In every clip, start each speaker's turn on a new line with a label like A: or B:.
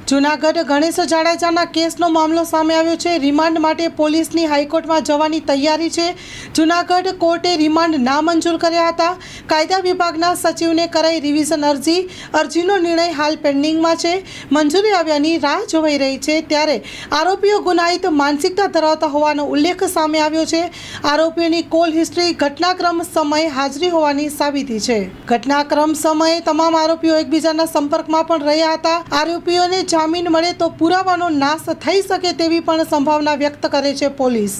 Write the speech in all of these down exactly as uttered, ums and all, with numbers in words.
A: જૂનાગઢ ગણેશ જાડેજાના કેસનો મામલો સામે આવ્યો છે। રિમાન્ડ માટે પોલીસની હાઈકોર્ટમાં જવાની તૈયારી છે। જૂનાગઢ કોર્ટે રિમાન્ડ નામંજૂર કર્યા હતા। કાયદા વિભાગના સચિવને કરાઈ રિવિઝન અરજી। અરજીનો નિર્ણય હાલ પેન્ડિંગમાં છે। મંજૂરી આવ્યાની રાહ જોવાઈ રહી છે। ત્યારે આરોપીઓ ગુનાહિત માનસિકતા ધરાવતા હોવાનો ઉલ્લેખ સામે આવ્યો છે। આરોપીઓની કોલ હિસ્ટ્રી ઘટનાક્રમ સમયે હાજરી હોવાની સાબિતી છે। ઘટનાક્રમ સમયે તમામ આરોપીઓ એકબીજાના સંપર્કમાં પણ રહ્યા હતા। આરોપીઓને जामीन मळे तो पुरावानो नाश थई सके तेवी पण संभावना व्यक्त करे छे police.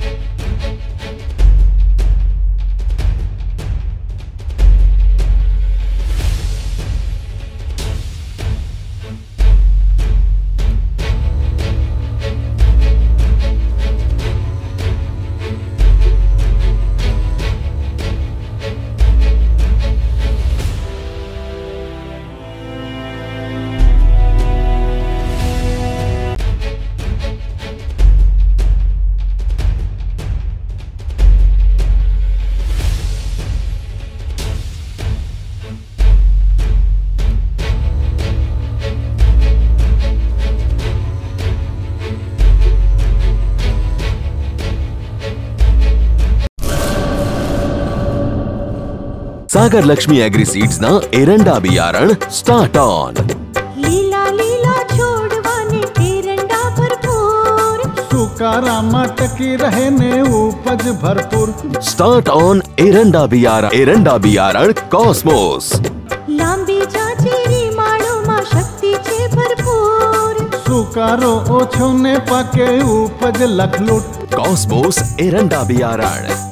B: Sagar Lakshmi agri seeds ना एरंडा बियारण स्टार्ट ऑन।
C: लीला लीला छोड़वाने एरंडा भरपूर,
D: सुकारामा टकी रहे ने उपज भरपूर।
B: स्टार्ट ऑन एरंडा बियारण एरंडा बियारण कॉस्मोस।
C: लांबी जाचेरी माळो मा शक्ति छे भरपूर,
D: सुकारो ओछो ने पाके उपज लखलूट।
B: कॉस्मोस एरंडा बियारण।